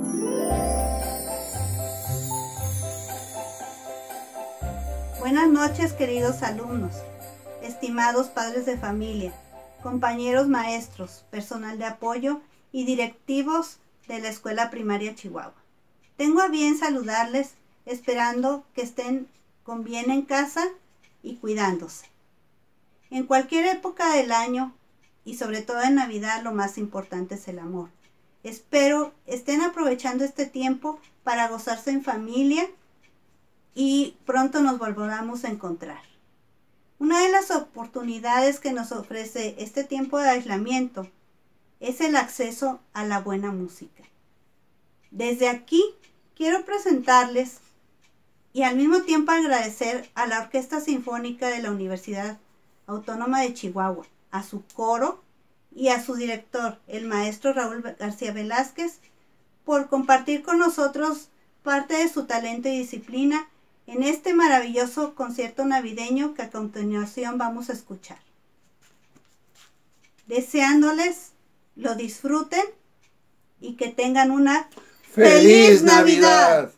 Buenas noches, queridos alumnos, estimados padres de familia, compañeros maestros, personal de apoyo y directivos de la Escuela Primaria Chihuahua. Tengo a bien saludarles, esperando que estén con bien en casa y cuidándose. En cualquier época del año, y sobre todo en Navidad, lo más importante es el amor. Espero estén aprovechando este tiempo para gozarse en familia y pronto nos volveremos a encontrar. Una de las oportunidades que nos ofrece este tiempo de aislamiento es el acceso a la buena música. Desde aquí quiero presentarles y al mismo tiempo agradecer a la Orquesta Sinfónica de la Universidad Autónoma de Chihuahua, a su coro y a su director, el maestro Raúl García Velázquez, por compartir con nosotros parte de su talento y disciplina en este maravilloso concierto navideño que a continuación vamos a escuchar. Deseándoles lo disfruten y que tengan una ¡Feliz Navidad!